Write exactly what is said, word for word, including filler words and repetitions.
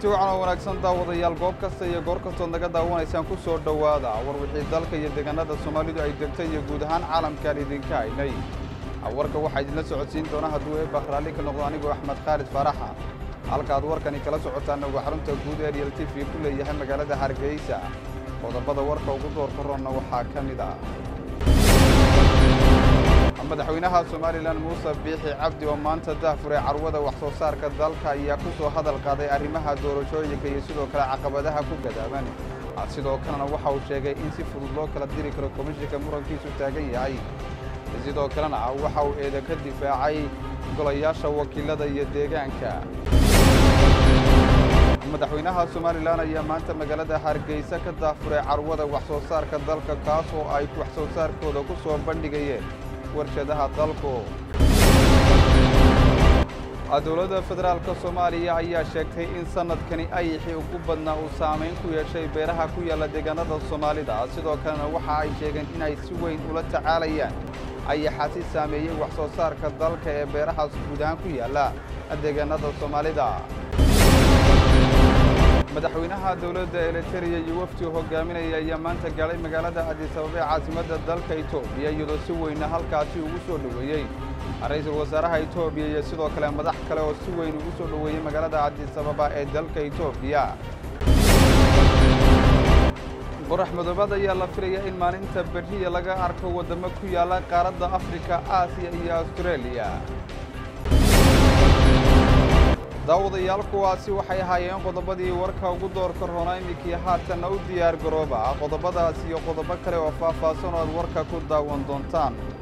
kulanti wacan oo wanaagsan daawadayaal goob kasta iyo goor kasta oo naga daawanaysaan ku soo dhawaada war wixii dalka iyo deegaanada Soomaalidu ay degtay iyo guud ahaan caalamka idinka aynay warka waxa idin la socodsiin doona hadduu ee Bahraali ka noqdo anigu Axmed Khalid Faraxa halka aad warkani kala socotaan ugu xarunta guud ee Real T V ku leeyahay magaalada Hargeysa qodobada warka ugu door korona waxa kamid ah madaxweynaha Soomaaliland Muuse Biixi Cabdi oo maanta daahfuray carwada wax soo saarka dalka ayaa ku soo hadal qaaday arrimaha doorashooyinka iyo sidoo kale caqabadaha ku gadaaban sidoo kalena waxa uu sheegay in si fudud loo kala diri karo komishanka murankiisu taagan yahay sidoo kalena waxa uu eedo ka difaacay golayaasha wakiilada iyo deegaanka madaxweynaha Soomaaliland ayaa maanta magaalada Hargeysa ka daahfuray carwada wax soo saarka dalka kaas oo ay wax soo saarkooda ku soo bandhigayeen warshadaha dalku dowladda federaalka Soomaaliya ayaa sheegtay in sanadkani ay ugu badnaa uu saameyn ku yeeshay beeraha ku yaala deegaanada Soomaalida sidoo kalena waxa ay sheegeen in ay si weyn ula tacaalayaan ay xasi saameeyay wax soo saarka dalka ee beeraha guud ahaan ku yaala deegaanada Soomaalida madaxweynaha dawladda Eritrea iyo wafdi hogaaminaya ayaa maanta galay magaalada Addis Ababa caasimadda dalka Itoobiya iyadoo si weyn halkaasi ugu soo dhaweeyay ra'iisul wasaaraha Itoobiya iyo sidoo kale madax kale oo si weyn ugu soo dhaweeyay magaalada Addis Ababa ee dalka Itoobiya qorax madoobaad ayaa la filayaa in maalinta berriya laga arko wadamo ku yaala qaaradda Afrika, Aasiya iyo Australia daawadayaal kuwaasi waxay ahaayeen qodobadii warka ugu door korona imikii haatan u diyaar garooba qodobadaas iyo qodobo kale oo faahfaahsan oo warka ku daawan doontaan